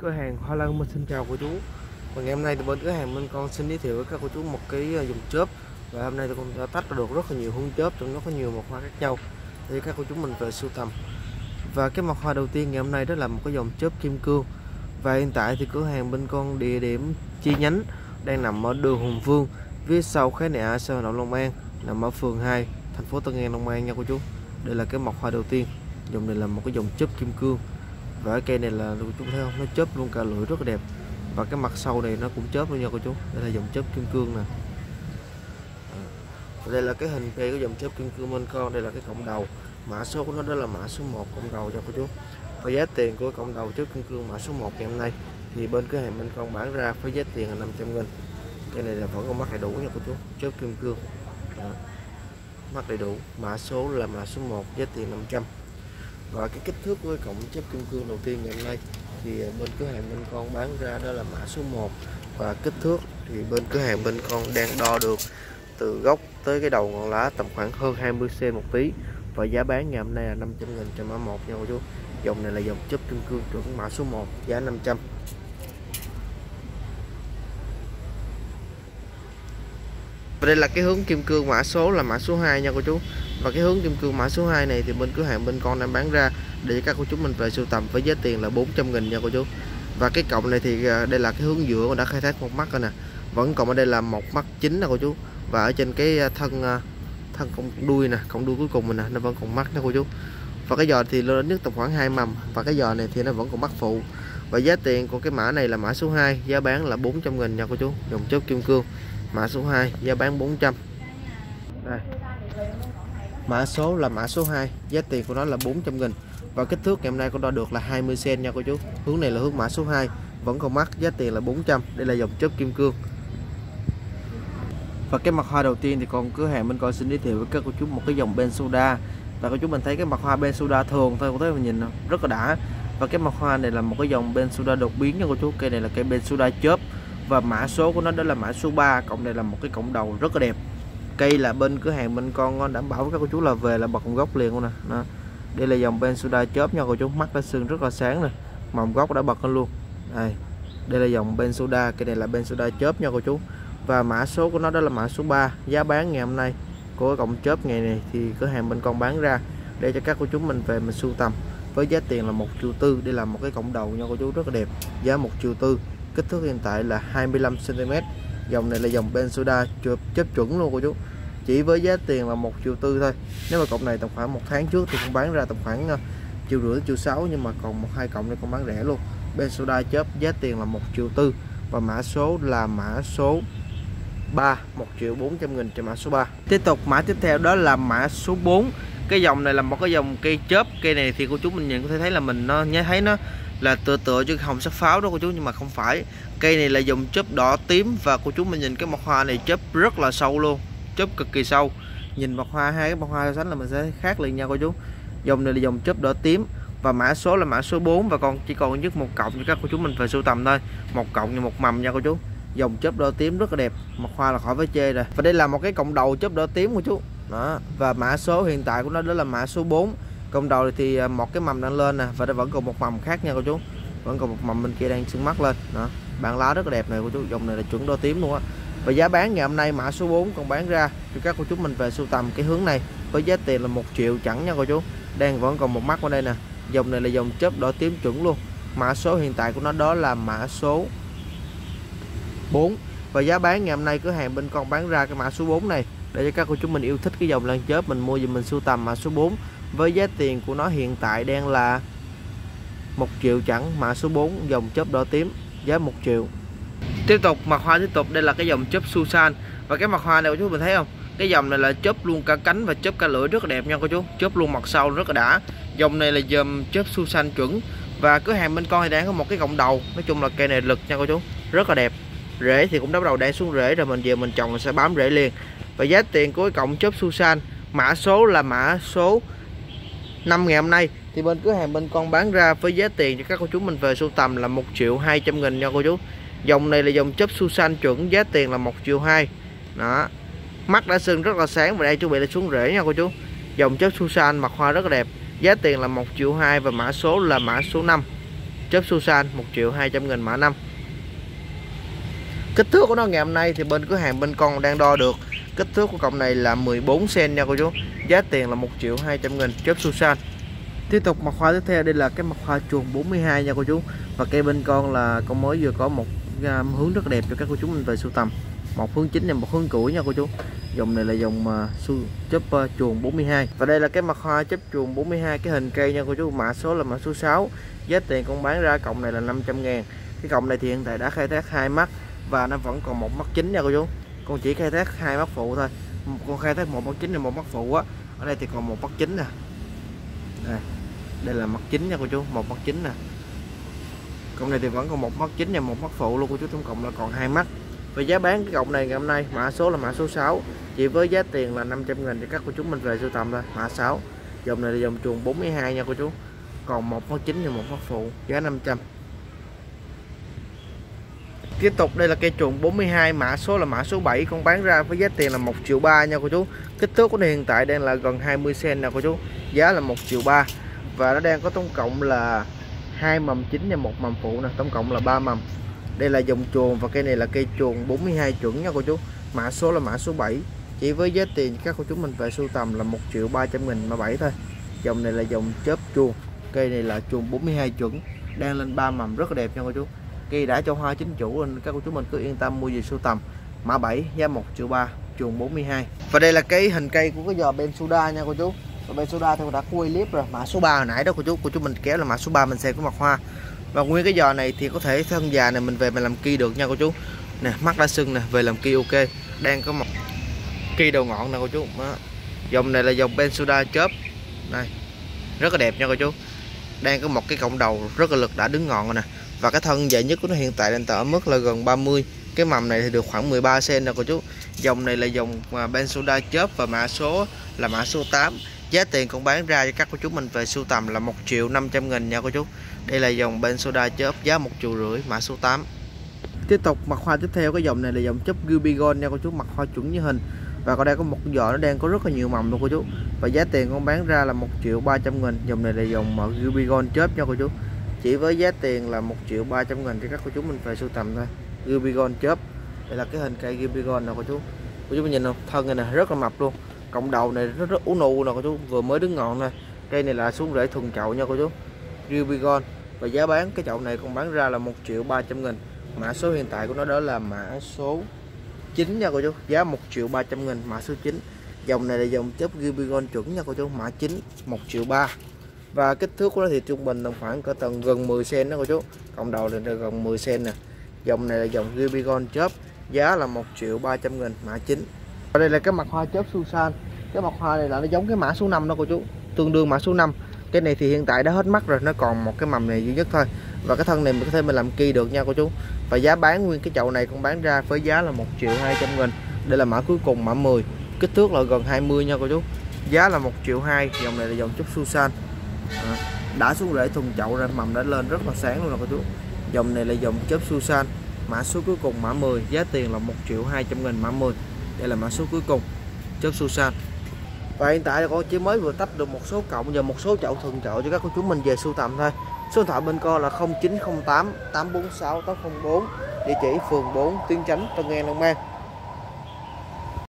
Cửa hàng Hoa Lan Minh xin chào cô chú. Và ngày hôm nay thì bên cửa hàng Minh con xin giới thiệu với các cô chú một cái dùng chớp. Và hôm nay thì con đã tách ra được rất là nhiều hướng chớp, trong đó có nhiều màu hoa khác nhau để các cô chú mình về sưu tầm. Và cái màu hoa đầu tiên ngày hôm nay đó là một cái dòng chớp kim cương. Và hiện tại thì cửa hàng bên con địa điểm chi nhánh đang nằm ở đường Hùng Vương, phía sau Khái Niệm Sơ Động Long An, nằm ở phường 2, thành phố Tân An, Long An nha cô chú. Đây là cái màu hoa đầu tiên. Dòng này là một cái dòng chớp kim cương. Và cái cây này là cô chú thấy không, nó chớp luôn cả lưỡi rất là đẹp. Và cái mặt sau này nó cũng chớp luôn nha cô chú. Đây là dòng chớp kim cương nè. Đây là cái hình cây của dòng chớp kim cương bên con. Đây là cái cộng đầu, mã số của nó đó là mã số 1 cộng đầu cho cô chú. Và giá tiền của cộng đầu chớp kim cương mã số 1 ngày hôm nay thì bên cửa hàng bên con bán ra với giá tiền là 500.000. Cái này là vẫn còn mắc đầy đủ nha cô chú, chớp kim cương mắc đầy đủ, mã số là mã số 1, giá tiền 500. Và cái kích thước của cọng chớp kim cương đầu tiên ngày hôm nay thì bên cửa hàng bên con bán ra đó là mã số 1. Và kích thước thì bên cửa hàng bên con đang đo được từ gốc tới cái đầu ngọn lá tầm khoảng hơn 20 cm một tí. Và giá bán ngày hôm nay là 500.000 cho mã 1 nha cô chú. Dòng này là dòng chớp kim cương chuẩn mã số 1, giá 500. Và đây là cái hướng kim cương mã số là mã số 2 nha cô chú. Và cái hướng kim cương mã số 2 này thì bên cửa hàng bên con đang bán ra để các cô chú mình về sưu tầm với giá tiền là 400.000 nha cô chú. Và cái cọng này thì đây là cái hướng giữa mà đã khai thác một mắt rồi nè. Vẫn còn ở đây là một mắt chính nè cô chú. Và ở trên cái thân cọng đuôi nè, cọng đuôi cuối cùng mình nè, nó vẫn còn mắt nha cô chú. Và cái giò thì lớn nhất tầm khoảng 2 mầm. Và cái giò này thì nó vẫn còn mắt phụ. Và giá tiền của cái mã này là mã số 2, giá bán là 400.000 nha cô chú. Dòng chớp kim cương mã số 2, giá bán 400. Đây. Mã số là mã số 2, giá tiền của nó là 400.000. Và kích thước ngày hôm nay con đo được là 20 cm nha cô chú. Hướng này là hướng mã số 2, vẫn còn mắc, giá tiền là 400. Đây là dòng chớp kim cương. Và cái mặt hoa đầu tiên thì con cửa hàng bên con xin giới thiệu với các cô chú một cái dòng Ben Soda. Và cô chú mình thấy cái mặt hoa Ben Soda thường thôi, có thấy mình nhìn rất là đã. Và cái mặt hoa này là một cái dòng Ben Soda đột biến nha cô chú. Cây này là cây Ben Soda chớp. Và mã số của nó đó là mã số 3. Cộng này là một cái cộng đầu rất là đẹp. Cây là bên cửa hàng bên con đảm bảo với các cô chú là về là bật gốc liền luôn nè. Đó. Đây là dòng Ben Soda chớp nha cô chú, mắt đã sưng rất là sáng này, mầm gốc đã bật lên luôn. Đây là dòng Ben Soda, cây này là Ben Soda chớp nha cô chú. Và mã số của nó đó là mã số 3, giá bán ngày hôm nay của cọng chớp ngày này thì cửa hàng bên con bán ra để cho các cô chú mình về mình sưu tầm với giá tiền là 1,4 triệu. Đây là một cái cộng đầu nha cô chú, rất là đẹp, giá 1,4 triệu. Kích thước hiện tại là 25 cm. Dòng này là dòng Ben Soda chớp chuẩn luôn cô chú, chỉ với giá tiền là 1,4 triệu thôi. Nếu mà cọng này tầm khoảng 1 tháng trước thì con bán ra tầm khoảng 1,5 triệu, 1,6 triệu, nhưng mà còn 1-2 cọng này con bán rẻ luôn. Ben Soda chớp giá tiền là 1,4 triệu. Và mã số là mã số 3, 1.400.000 cho mã số 3. Tiếp tục mã tiếp theo đó là mã số 4. Cái dòng này là một cái dòng cây chớp. Cây này thì cô chú mình nhìn có thể thấy là mình thấy nó là tựa chứ hồng sắc pháo đó cô chú, nhưng mà không phải. Cây này là dòng chớp đỏ tím. Và cô chú mình nhìn cái mặt hoa này chớp rất là sâu luôn, chớp cực kỳ sâu. Nhìn mặt hoa, hai cái mặt hoa so sánh là mình sẽ khác liền nha cô chú. Dòng này là dòng chớp đỏ tím. Và mã số là mã số 4. Và còn chỉ còn nhất một cọng cho các cô chú mình về sưu tầm thôi, một cọng như một mầm nha cô chú. Dòng chớp đỏ tím rất là đẹp, mặt hoa là khỏi phải chê rồi. Và đây là một cái cộng đầu chớp đỏ tím của chú đó. Và mã số hiện tại của nó đó là mã số 4. Cộng đầu thì một cái mầm đang lên nè, và nó vẫn còn một mầm khác nha cô chú, vẫn còn một mầm bên kia đang sưng mắt lên đó. Bản lá rất là đẹp này cô chú, dòng này là chuẩn đỏ tím luôn á. Và giá bán ngày hôm nay mã số 4 còn bán ra cho các cô chú mình về sưu tầm cái hướng này với giá tiền là 1 triệu chẳng nha cô chú. Đang vẫn còn một mắt ở đây nè. Dòng này là dòng chớp đỏ tím chuẩn luôn. Mã số hiện tại của nó đó là mã số 4. Và giá bán ngày hôm nay cửa hàng bên con bán ra cái mã số 4 này để cho các cô chú mình yêu thích cái dòng lan chớp mình mua giùm mình sưu tầm mã số 4 với giá tiền của nó hiện tại đang là 1 triệu chẳng. Mã số 4 dòng chớp đỏ tím, giá 1 triệu. Tiếp tục mặt hoa tiếp tục, đây là cái dòng chớp Susan. Và cái mặt hoa này cô chú mình thấy không, cái dòng này là chớp luôn cả cánh và chớp cả lưỡi rất là đẹp nha cô chú, chớp luôn mặt sau rất là đã. Dòng này là dòng chớp Susan chuẩn. Và cửa hàng bên con thì đang có một cái cộng đầu, nói chung là cây này lực nha cô chú, rất là đẹp. Rễ thì cũng bắt đầu đang xuống rễ rồi, mình về mình trồng sẽ bám rễ liền. Và giá tiền của cái cọng chớp Susan mã số là mã số 5 ngày hôm nay thì bên cửa hàng bên con bán ra với giá tiền cho các cô chú mình về sưu tầm là 1.200.000 nha cô chú. Dòng này là dòng chớp Susan chuẩn, giá tiền là 1,2 triệu đó. Mắt đã sưng rất là sáng và đây chuẩn bị là xuống rễ nha cô chú. Dòng chớp Susan mặt hoa rất là đẹp, giá tiền là 1,2 triệu. Và mã số là mã số 5. chớp Susan 1.200.000 mã 5. Kích thước của nó ngày hôm nay thì bên cửa hàng bên con đang đo được kích thước của cọng này là 14 cm nha cô chú. Giá tiền là 1.200.000 chớp Susan. Tiếp tục mặt hoa tiếp theo đây là cái mặt hoa chuồng 42 nha cô chú. Và cây bên con là con mới vừa có một hướng rất đẹp cho các cô chú mình về sưu tầm. Một hướng chính và một hướng củi nha cô chú. Dòng này là dòng chớp chuồng 42. Và đây là cái mặt hoa chớp chuồng 42 cái hình cây nha cô chú. Mã số là mã số 6. Giá tiền con bán ra cọng này là 500.000. Cái cọng này thì hiện tại đã khai thác 2 mắt và nó vẫn còn một mắt chính nha cô chú. Con chỉ khai thác 2 mắt phụ thôi. Con khai thác một mắt chính và một mắt phụ á. Ở đây thì còn một mắt chính nè. Đây là mắt chính nha cô chú, một mắt chính nè. Cọng này thì vẫn còn một mắt chính và một mắt phụ luôn cô chú, tổng cộng là còn 2 mắt. Và giá bán cái cọng này ngày hôm nay mã số là mã số 6, chỉ với giá tiền là 500.000 cho các cô chú mình về sưu tầm thôi. Mã 6. Dòng này là dòng chuồng 42 nha cô chú. Còn một mắt chính và một mắt phụ, giá 500. Tiếp tục đây là cây chuồng 42, mã số là mã số 7, con bán ra với giá tiền là 1.300.000 nha cô chú. Kích thước của nó hiện tại đang là gần 20 cm nè cô chú. Giá là 1.300.000 và nó đang có tổng cộng là 2 mầm chính và 1 mầm phụ nè, tổng cộng là 3 mầm. Đây là dòng chuồng và cây này là cây chuồng 42 chuẩn nha cô chú. Mã số là mã số 7, chỉ với giá tiền các cô chú mình về sưu tầm là 1.300.000 mã 7 thôi. Dòng này là dòng chớp chuồng. Cây này là chuồng 42 chuẩn, đang lên 3 mầm rất là đẹp nha cô chú. Cây đã cho hoa chính chủ nên các cô chú mình cứ yên tâm mua về sưu tầm. Mã 7 giá 1.300.000 chuồng 42. Và đây là cái hình cây của cái giò Bensuda nha cô chú. Và Bensuda thì đã quay clip rồi, mã số 3 hồi nãy đó cô chú mình kéo là mã số 3 mình xem có mặt hoa. Và nguyên cái giò này thì có thể thân già này mình về mình làm ki được nha cô chú. Nè, mắt đã sưng nè, về làm ki ok. Đang có một ki đầu ngọn nè cô chú. Đó. Dòng này là dòng Bensuda chớp. Đây. Rất là đẹp nha cô chú. Đang có một cái cọng đầu rất là lực đã đứng ngọn rồi nè. Và cái thân dài nhất của nó hiện tại đang ở mức là gần 30. Cái mầm này thì được khoảng 13 cm nè cô chú. Dòng này là dòng Bensuda chớp và mã số là mã số 8. Giá tiền con bán ra cho các cô chú mình về sưu tầm là 1.500.000 nha cô chú. Đây là dòng Bensuda chớp giá 1.500.000 mã số 8. Tiếp tục mặt hoa tiếp theo cái dòng này là dòng chớp Ruby Gold nha cô chú, mặt hoa chuẩn như hình. Và còn đây có một giỏ nó đang có rất là nhiều mầm luôn cô chú. Và giá tiền con bán ra là 1.300.000. Dòng này là dòng Ruby Gold chớp nha cô chú. Chỉ với giá tiền là 1.300.000 cho các cô chú mình về sưu tầm thôi. Ruby Gold chớp. Đây là cái hình cây Ruby Gold nè cô chú. Cô chú mình nhìn không? Thân này nè rất là mập luôn. Cộng đầu này rất ú nụ nè cô chú, vừa mới đứng ngọn thôi. Cây này là xuống rễ thuần chậu nha cô chú. Ruby Gold. Và giá bán cái chậu này con bán ra là 1.300.000. Mã số hiện tại của nó đó là mã số 9 nha cô chú. Giá 1.300.000 mã số 9. Dòng này là dòng chớp Ruby Gold chuẩn nha cô chú, mã 9 1.300.000. Và kích thước của nó thì trung bình tầm khoảng cỡ tầng gần 10 cm đó cô chú. Cộng đầu này là gần 10 cm nè. Dòng này là dòng Ruby Gold chớp, giá là 1.300.000 mã 9. Và đây là cái mặt hoa chớp Susan. Cái mặt hoa này là nó giống cái mã số 5 đó cô chú, tương đương mã số 5. Cái này thì hiện tại đã hết mắt rồi, nó còn một cái mầm này duy nhất thôi. Và cái thân này mình có thể mình làm ki được nha cô chú. Và giá bán nguyên cái chậu này con bán ra với giá là 1.200.000. Đây là mã cuối cùng, mã 10. Kích thước là gần 20 nha cô chú. Giá là 1.200.000. Dòng này là dòng chớp Susan. Đã xuống rễ thuần chậu ra, mầm đã lên rất là sáng luôn nè cô chú. Dòng này là dòng chớp Susan, mã số cuối cùng mã 10, giá tiền là 1.200.000 mã 10. Đây là mã số cuối cùng chớp Susan. Và hiện tại là con chỉ mới vừa tách được một số cọng và một số chậu thuần chậu cho các cô chú mình về sưu tầm thôi. Số điện thoại bên con là 0908 846 804, địa chỉ phường 4 Tuyến Chánh, Tân An, Long An.